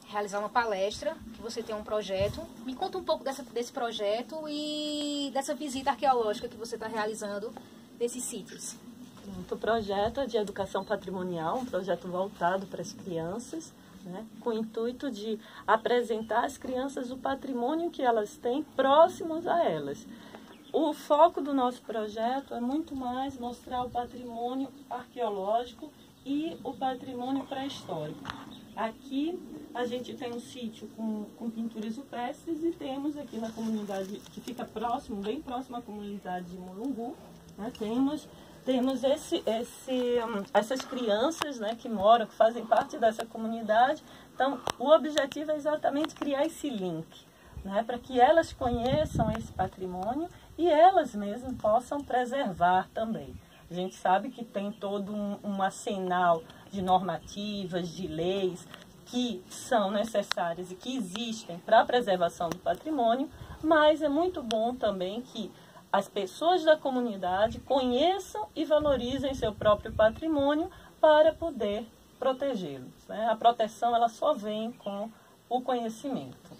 realizar uma palestra, que você tem um projeto. Me conta um pouco desse projeto e dessa visita arqueológica que você está realizando desses sítios. O projeto é de educação patrimonial, um projeto voltado para as crianças, né, com o intuito de apresentar às crianças o patrimônio que elas têm próximos a elas. O foco do nosso projeto é muito mais mostrar o patrimônio arqueológico e o patrimônio pré-histórico. Aqui a gente tem um sítio com pinturas rupestres e temos aqui na comunidade, que fica próximo, bem próximo à comunidade de Mulungu, né, temos essas crianças, né, que moram, que fazem parte dessa comunidade. Então, o objetivo é exatamente criar esse link, né, para que elas conheçam esse patrimônio e elas mesmas possam preservar também. A gente sabe que tem todo um arsenal de normativas, de leis que são necessárias e que existem para a preservação do patrimônio, mas é muito bom também que as pessoas da comunidade conheçam e valorizem seu próprio patrimônio para poder protegê-lo, né? A proteção ela só vem com o conhecimento.